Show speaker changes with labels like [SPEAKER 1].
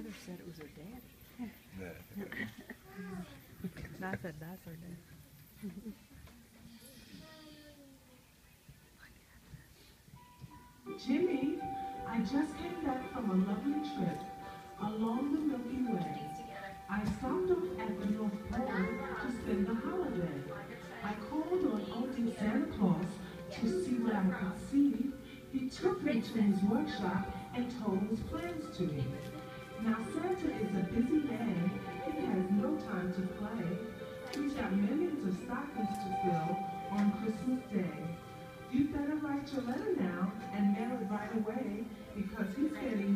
[SPEAKER 1] mother said it was her dad.
[SPEAKER 2] Yeah.
[SPEAKER 1] And I said, that's her dad.
[SPEAKER 3] Jimmy, I just came back from a lovely trip along the Milky Way. I stopped off at the North Pole to spend the holiday. I called on Uncle Santa Claus to see what I could see. He took me to his workshop and told his plans to me. Now Santa is a busy man. He has no time to play. He's got millions of stockings to fill on Christmas Day. You better write your letter now and mail it right away because he's getting